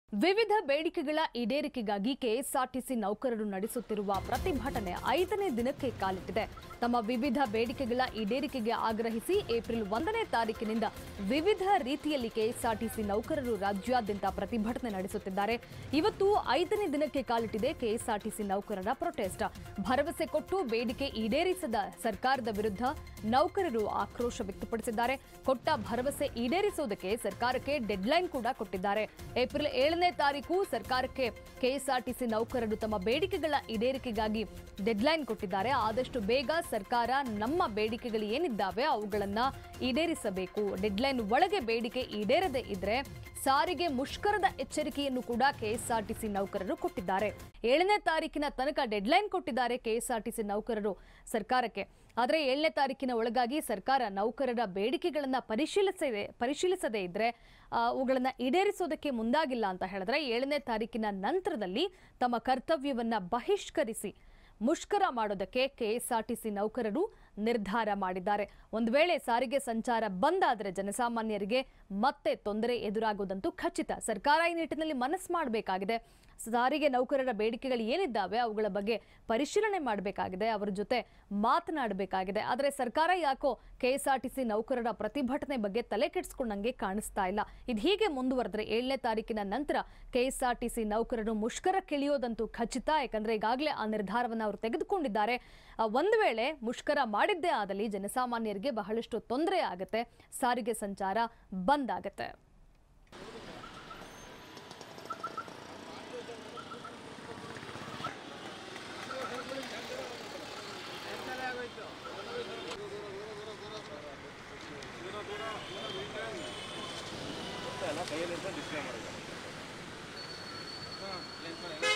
ವಿವಿಧ ಬೇಡಿಕೆಗಳ ಈಡೇರಿಕೆಗಾಗಿ ಕೆಎಸ್ಆರ್ಟಿಸಿ ನೌಕರರು ನಡೆಸುತ್ತಿರುವ ಪ್ರತಿಭಟನೆ 5ನೇ ದಿನಕ್ಕೆ ಕಾಲಿಟ್ಟಿದೆ. ತಮ್ಮ ವಿವಿಧ ಬೇಡಿಕೆಗಳ ಈಡೇರಿಕೆಗೆ ಆಗ್ರಹಿಸಿ ಏಪ್ರಿಲ್ 1ನೇ ತಾರೀಕಿನಿಂದ ವಿವಿಧ ರೀತಿಯಲ್ಲಿ ಕೆಎಸ್ಆರ್ಟಿಸಿ ನೌಕರರು ರಾಜ್ಯಾದ್ಯಂತ ಪ್ರತಿಭಟನೆ ನಡೆಸುತ್ತಿದ್ದಾರೆ. ಇವತ್ತು 5ನೇ ದಿನಕ್ಕೆ ಕಾಲಿಟ್ಟಿದೆ ಕೆಎಸ್ಆರ್ಟಿಸಿ ನೌಕರರ ಪ್ರೊಟೆಸ್ಟ್. ಭರವಸೆ ಕೊಟ್ಟು ಬೇಡಿಕೆ ಈಡೇರಿಸದ ಸರ್ಕಾರದ ವಿರುದ್ಧ ನೌಕರರು ಆಕ್ರೋಶ ವ್ಯಕ್ತಪಡಿಸಿದ್ದಾರೆ. ಕೊಟ್ಟ ಭರವಸೆ ಈಡೇರಿಸುವುದಕ್ಕೆ ಸರ್ಕಾರಕ್ಕೆ ಡೆಡ್ಲೈನ್ ಕೂಡ ಕೊಟ್ಟಿದ್ದಾರೆ. ಏಪ್ರಿಲ್ 7ನೇ ತಾರೀಕು ಸರ್ಕಾರಕ್ಕೆ ಕೆಎಸ್ಆರ್ಟಿಸಿ ನೌಕರರು ತಮ್ಮ ಬೇಡಿಕೆಗಳ ಈಡೇರಿಕೆಗಾಗಿ ಡೆಡ್ಲೈನ್ ಕೊಟ್ಟಿದ್ದಾರೆ. ಆದಷ್ಟು ಬೇಗ ಸರ್ಕಾರ ನಮ್ಮ ಬೇಡಿಕೆಗಳು ಏನಿದ್ದಾವೆ ಅವುಗಳನ್ನು ಈಡೇರಿಸಬೇಕು. ಡೆಡ್ಲೈನ್ ಒಳಗೆ ಬೇಡಿಕೆ ಈಡೇರದೇ ಇದ್ರೆ ಸಾರಿಗೆ ಮುಷ್ಕರದ ಎಚ್ಚರಿಕೆಯನ್ನು ಕೂಡ ಕೆಎಸ್ಆರ್ಟಿಸಿ ನೌಕರರು ಕೊಟ್ಟಿದ್ದಾರೆ. 7ನೇ ತಾರೀಕಿನ ತನಕ ಡೆಡ್ಲೈನ್ ಕೊಟ್ಟಿದ್ದಾರೆ ಕೆಎಸ್ಆರ್ಟಿಸಿ ನೌಕರರು ಸರ್ಕಾರಕ್ಕೆ. ಆದರೆ 7ನೇ ತಾರೀಕಿನ ಒಳಗಾಗಿ ಸರ್ಕಾರ ನೌಕರರ ಬೇಡಿಕೆಗಳನ್ನು ಪರಿಶೀಲಿಸದೇ ಇದ್ರೆ ಅವುಗಳನ್ನು ಈಡೇರಿಸೋದಕ್ಕೆ ಮುಂದಾಗಿಲ್ಲ ಅಂತ ಹೇಳಿದ್ರೆ 7ನೇ ತಾರೀಕಿನ ನಂತರದಲ್ಲಿ ತಮ್ಮ ಕರ್ತವ್ಯವನ್ನ ಬಹಿಷ್ಕರಿಸಿ ಮುಷ್ಕರ ಮಾಡೋದಕ್ಕೆ ಕೆಎಸ್ಆರ್ಟಿಸಿ ನೌಕರರು ನಿರ್ಧಾರ ಮಾಡಿದ್ದಾರೆ. ಒಂದು ವೇಳೆ ಸಾರಿಗೆ ಸಂಚಾರ ಬಂದಾದರೆ ಜನಸಾಮಾನ್ಯರಿಗೆ ಮತ್ತೆ ತೊಂದರೆ ಎದುರಾಗುವುದಂತೂ ಖಚಿತ. ಸರ್ಕಾರ ಈ ನಿಟ್ಟಿನಲ್ಲಿ ಮನಸ್ಸು ಮಾಡಬೇಕಾಗಿದೆ. ಸಾರಿಗೆ ನೌಕರರ ಬೇಡಿಕೆಗಳು ಏನಿದ್ದಾವೆ ಅವುಗಳ ಬಗ್ಗೆ ಪರಿಶೀಲನೆ ಮಾಡಬೇಕಾಗಿದೆ, ಅವರ ಜೊತೆ ಮಾತನಾಡಬೇಕಾಗಿದೆ. ಆದರೆ ಸರ್ಕಾರ ಯಾಕೋ ಕೆಎಸ್ಆರ್ಟಿಸಿ ನೌಕರರ ಪ್ರತಿಭಟನೆ ಬಗ್ಗೆ ತಲೆ ಕೆಡಿಸ್ಕೊಂಡಂಗೆ ಕಾಣಿಸ್ತಾ ಇಲ್ಲ. ಇದು ಹೀಗೆ ಮುಂದುವರೆದ್ರೆ 7ನೇ ತಾರೀಕಿನ ನಂತರ ಕೆಎಸ್ಆರ್ಟಿಸಿ ನೌಕರರು ಮುಷ್ಕರಕ್ಕಿಳಿಯೋದಂತೂ ಖಚಿತ. ಯಾಕಂದ್ರೆ ಈಗಾಗಲೇ ಆ ನಿರ್ಧಾರವನ್ನು ಅವರು ತೆಗೆದುಕೊಂಡಿದ್ದಾರೆ. ಒಂದು ವೇಳೆ ಮುಷ್ಕರ ಮಾಡಿದ್ದೇ ಆದಲ್ಲಿ ಜನಸಾಮಾನ್ಯರಿಗೆ ಬಹಳಷ್ಟು ತೊಂದರೆ ಆಗುತ್ತೆ, ಸಾರಿಗೆ ಸಂಚಾರ ಬಂದ್ ಆಗುತ್ತೆ. ಕೈಯಲ್ಲಿ ಡಿಸ್ಪ್ಲೇ ಮಾಡಿದ್ದಾರೆ.